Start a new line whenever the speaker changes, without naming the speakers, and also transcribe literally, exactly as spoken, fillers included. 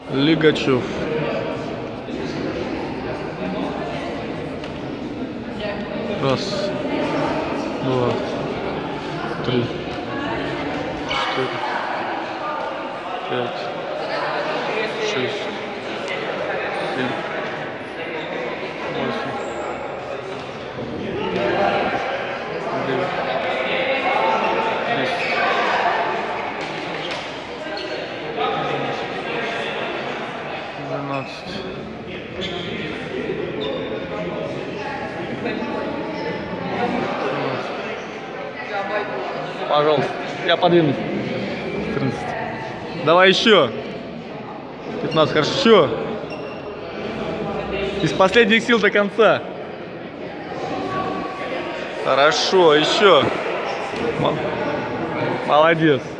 Лигачев. Раз, два, три, четыре, пять, шесть, семь, восемь, девять, десять, двенадцать. Пожалуйста, я подвинусь. четырнадцать. Давай еще. пятнадцать, хорошо. Еще. Из последних сил до конца. Хорошо, еще. Молодец.